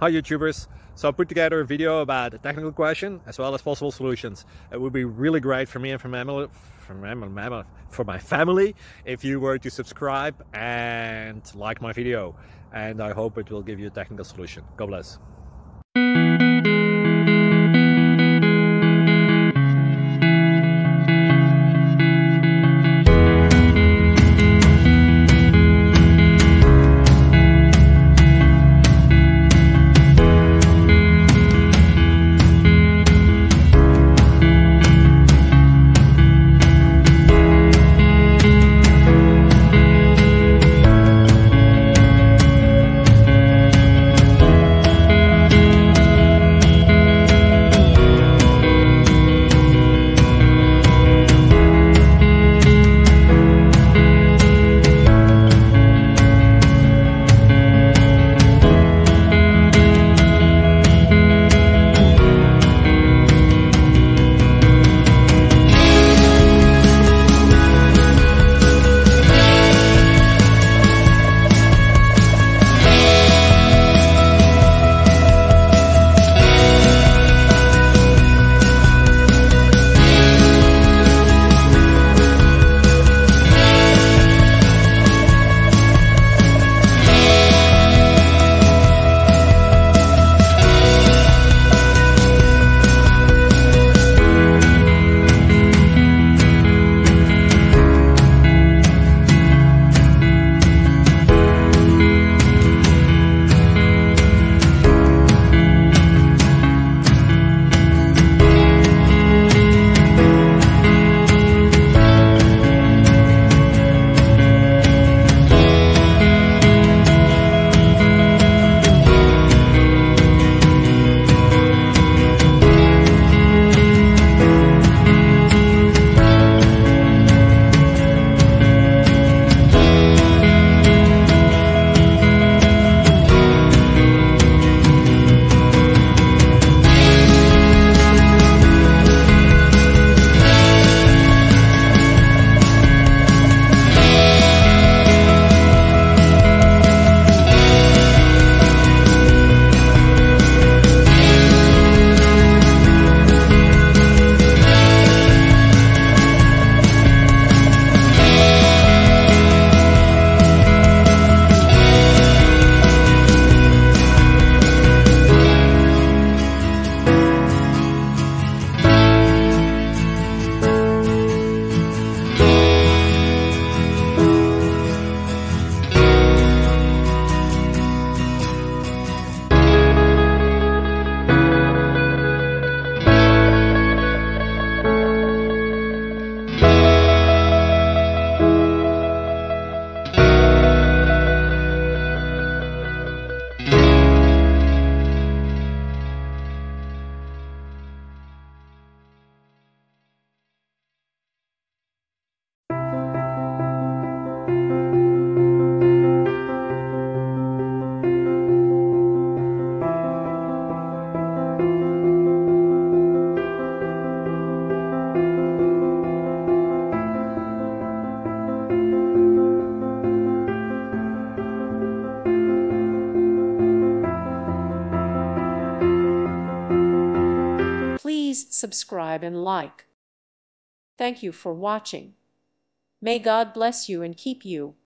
Hi YouTubers! So I put together a video about a technical question as well as possible solutions. It would be really great for me and for my family if you were to subscribe and like my video, and I hope it will give you a technical solution. God bless. Please subscribe and like. Thank you for watching. May God bless you and keep you.